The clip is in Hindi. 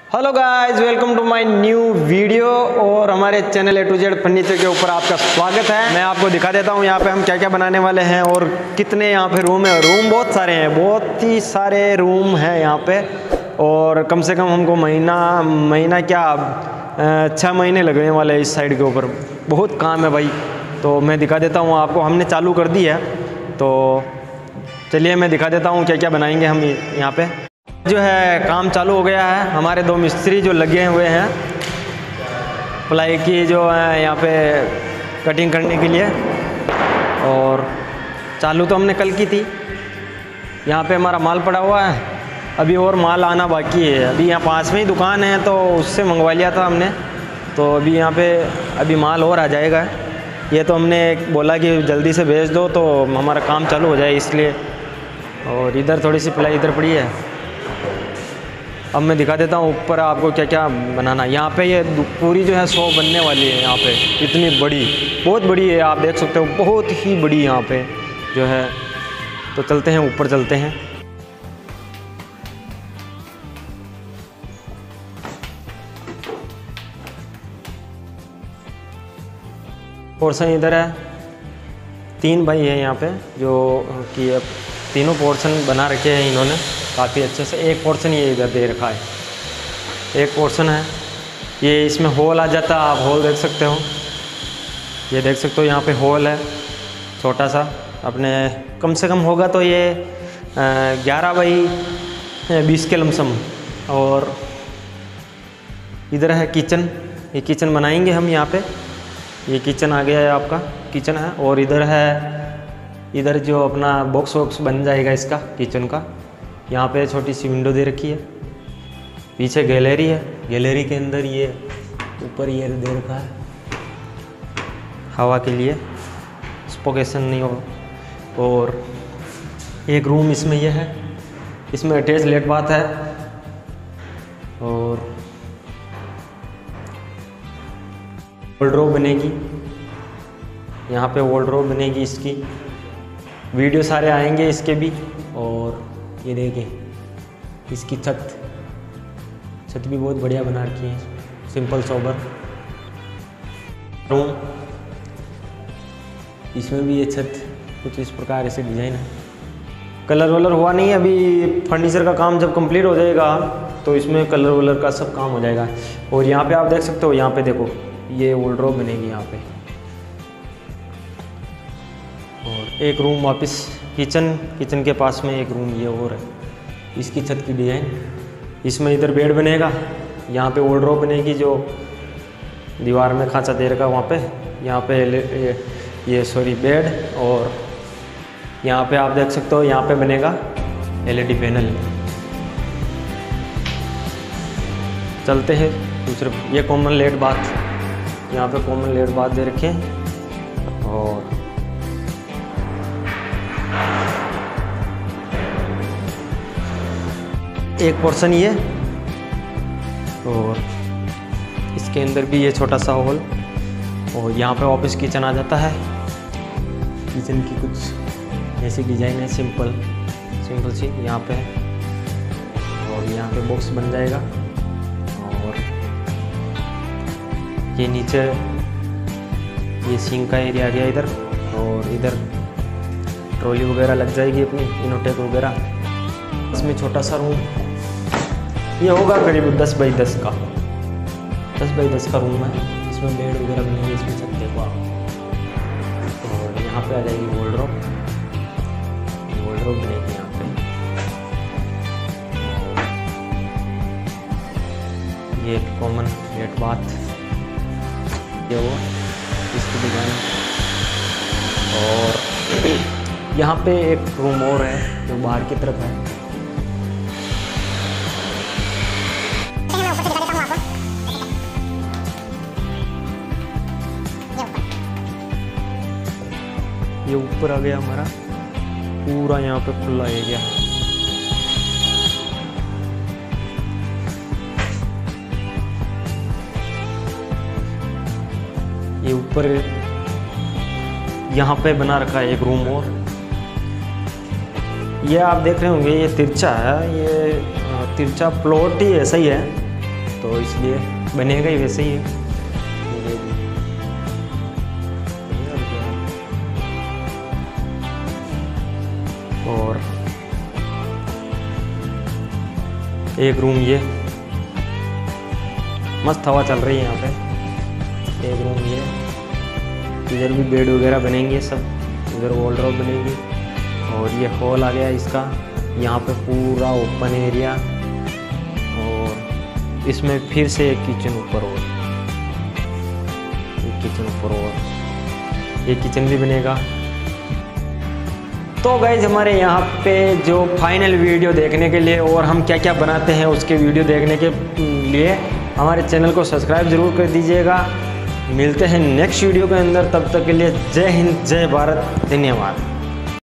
Hello guys, welcome to my new video. और हमारे channel A to Z furniture के ऊपर आपका स्वागत है। मैं आपको दिखा देता हूँ यहाँ पे हम क्या क्या बनाने वाले हैं और कितने यहाँ पे रूम है। रूम बहुत सारे हैं, बहुत ही सारे रूम हैं यहाँ पे। और कम से कम हमको महीना क्या 6 महीने लगने वाले हैं इस साइड के ऊपर। बहुत काम है भाई, तो मैं दिखा देता हूँ आपको। हमने चालू कर दी है, तो चलिए मैं दिखा देता हूँ क्या क्या बनाएंगे हम यहाँ पे। जो है काम चालू हो गया है। हमारे 2 मिस्त्री जो लगे हुए हैं प्लाई की, जो है यहाँ पे कटिंग करने के लिए। और चालू तो हमने कल की थी। यहाँ पे हमारा माल पड़ा हुआ है, अभी और माल आना बाकी है। अभी यहाँ पास में ही दुकान है, तो उससे मंगवा लिया था हमने। तो अभी यहाँ पे अभी माल और आ जाएगा। ये तो हमने बोला कि जल्दी से भेज दो तो हमारा काम चालू हो जाए, इसलिए। और इधर थोड़ी सी प्लाई इधर पड़ी है। अब मैं दिखा देता हूँ ऊपर आपको क्या क्या बनाना। यहाँ पे ये पूरी जो है 100 बनने वाली है। यहाँ पे इतनी बड़ी, बहुत बड़ी है, आप देख सकते हो, बहुत ही बड़ी यहाँ पे जो है। तो चलते हैं ऊपर, चलते हैं। पोर्शन इधर है। 3 भाई है यहाँ पे जो कि अब तीनों पोर्शन बना रखे हैं इन्होंने काफ़ी अच्छे से। एक पोर्शन ये इधर दे रखा है, एक पोर्शन है ये। इसमें होल आ जाता है, आप होल देख सकते हो। ये देख सकते हो यहाँ पे होल है छोटा सा। अपने कम से कम होगा तो ये 11 बाई 20 के लमसम। और इधर है किचन, ये किचन बनाएंगे हम यहाँ पे। ये किचन आ गया है, आपका किचन है। और इधर है, इधर जो अपना बॉक्स वॉक्स बन जाएगा इसका किचन का। यहाँ पे छोटी सी विंडो दे रखी है। पीछे गैलरी है, गैलरी के अंदर ये ऊपर ये दे रखा है हवा के लिए, स्पोकेशन नहीं हो। और एक रूम इसमें ये है, इसमें अटैच लेट बाथ है। और वॉलड्रॉप बनेगी यहाँ पे, वॉलड्रॉप बनेगी इसकी। वीडियो सारे आएंगे इसके भी। और ये देखें इसकी छत भी बहुत बढ़िया बना रखी है, सिंपल सोबर रूम। इसमें भी ये छत कुछ इस प्रकार ऐसे डिज़ाइन है। कलर वलर हुआ नहीं, अभी फर्नीचर का काम जब कंप्लीट हो जाएगा तो इसमें कलर वलर का सब काम हो जाएगा। और यहाँ पे आप देख सकते हो, यहाँ पे देखो ये वॉलड्रॉप बनेगी यहाँ पे। और एक रूम वापस किचन के पास में एक रूम ये और है, इसकी छत की डिज़ाइन। इसमें इधर बेड बनेगा, यहाँ पे वॉलड्रॉप बनेगी जो दीवार में खांचा दे रखा वहाँ पे। यहाँ पे ये सॉरी बेड। और यहाँ पे आप देख सकते हो, यहाँ पे बनेगा LED पैनल। चलते हैं दूसरे। ये कॉमन लेट बाथ, यहाँ पे कॉमन लेट बाथ दे रखे हैं। और एक पोर्शन ये, और इसके अंदर भी ये छोटा सा हॉल। और यहाँ पे ऑफिस किचन आ जाता है। किचन की कुछ ऐसी डिज़ाइन है, सिंपल सी यहाँ पे। और यहाँ पे बॉक्स बन जाएगा। और ये नीचे ये सिंक का एरिया आ गया इधर। और इधर ट्रॉली वगैरह लग जाएगी अपनी, इनोटेक वगैरह। इसमें छोटा सा रूम ये होगा करीब 10 बाई 10 का, 10 बाई 10 का रूम है। इसमें बेड वगैरह बनेंगे, इसमें छत देखो आप। और यहाँ पे आ जाएगी वॉलड्रॉप बनेगी यहाँ पे। ये कॉमन लेट बाथ ये वो इसकी डिज़ाइन। और यहाँ पे एक रूम और है जो बाहर की तरफ है। ये ऊपर आ गया हमारा पूरा, यहाँ पे खुला एरिया। ये ऊपर यहाँ पे बना रखा है एक रूम और। ये आप देख रहे होंगे, ये तिरछा है, ये तिरछा प्लॉट ही ऐसा ही है। तो इसलिए बनेगा ही वैसे ही है। और एक रूम ये मस्त हवा चल रही है यहाँ पे। एक रूम ये, इधर भी बेड वगैरह बनेंगे सब, इधर वॉलड्रॉप बनेगी। और ये हॉल आ गया इसका, यहाँ पे पूरा ओपन एरिया। और इसमें फिर से एक किचन ऊपर और एक किचन ऊपर और एक किचन भी बनेगा। तो गाइज हमारे यहाँ पे जो फाइनल वीडियो देखने के लिए और हम क्या क्या बनाते हैं उसके वीडियो देखने के लिए हमारे चैनल को सब्सक्राइब ज़रूर कर दीजिएगा। मिलते हैं नेक्स्ट वीडियो के अंदर, तब तक के लिए जय हिंद, जय भारत, धन्यवाद।